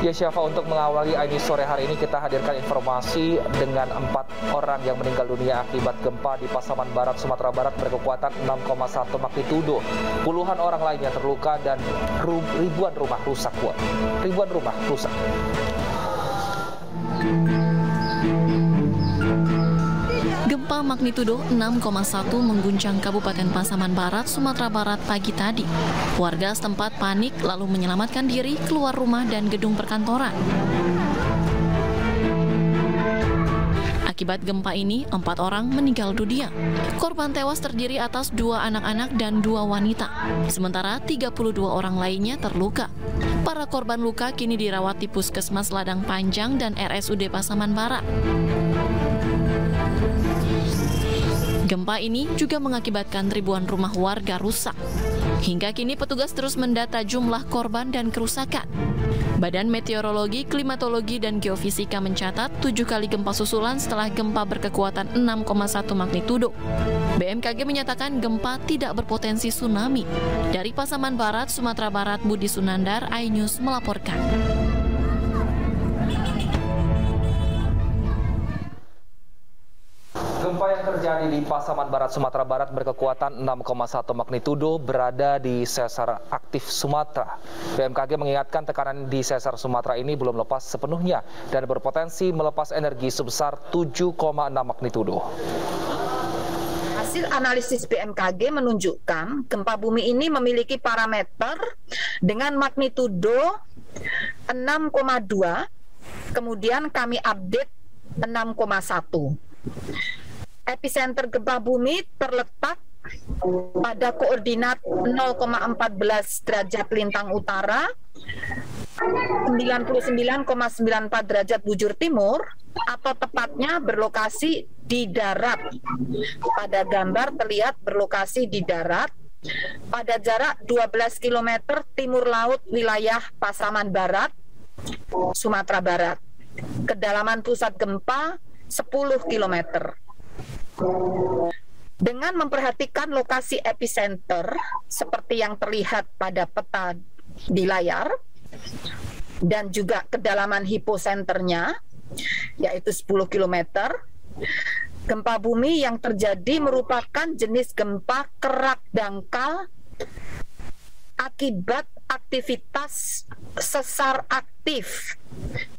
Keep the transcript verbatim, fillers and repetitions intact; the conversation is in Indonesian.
Ya Syafa, untuk mengawali ini sore hari ini kita hadirkan informasi dengan empat orang yang meninggal dunia akibat gempa di Pasaman Barat, Sumatera Barat berkekuatan enam koma satu magnitudo. Puluhan orang lainnya terluka dan ribuan rumah rusak. Ribuan rumah rusak. Gempa magnitudo enam koma satu mengguncang Kabupaten Pasaman Barat, Sumatera Barat pagi tadi. Warga setempat panik lalu menyelamatkan diri keluar rumah dan gedung perkantoran. Akibat gempa ini, empat orang meninggal dunia. Korban tewas terdiri atas dua anak-anak dan dua wanita. Sementara tiga puluh dua orang lainnya terluka. Para korban luka kini dirawat di Puskesmas Ladang Panjang dan R S U D Pasaman Barat. Gempa ini juga mengakibatkan ribuan rumah warga rusak. Hingga kini petugas terus mendata jumlah korban dan kerusakan. Badan Meteorologi, Klimatologi, dan Geofisika mencatat tujuh kali gempa susulan setelah gempa berkekuatan enam koma satu magnitudo. B M K G menyatakan gempa tidak berpotensi tsunami. Dari Pasaman Barat, Sumatera Barat, Budi Sunandar, iNews melaporkan. Gempa yang terjadi di Pasaman Barat, Sumatera Barat berkekuatan enam koma satu magnitudo berada di sesar aktif Sumatera. B M K G mengingatkan tekanan di sesar Sumatera ini belum lepas sepenuhnya dan berpotensi melepas energi sebesar tujuh koma enam magnitudo. Hasil analisis B M K G menunjukkan gempa bumi ini memiliki parameter dengan magnitudo enam koma dua, kemudian kami update enam koma satu. Epicenter gempa bumi terletak pada koordinat nol koma satu empat derajat lintang utara, sembilan puluh sembilan koma sembilan empat derajat bujur timur, atau tepatnya berlokasi di darat. Pada gambar terlihat berlokasi di darat pada jarak dua belas kilometer timur laut wilayah Pasaman Barat, Sumatera Barat. Kedalaman pusat gempa sepuluh kilometer. Dengan memperhatikan lokasi epicenter seperti yang terlihat pada peta di layar dan juga kedalaman hiposenternya yaitu sepuluh kilometer, gempa bumi yang terjadi merupakan jenis gempa kerak dangkal akibat aktivitas sesar aktif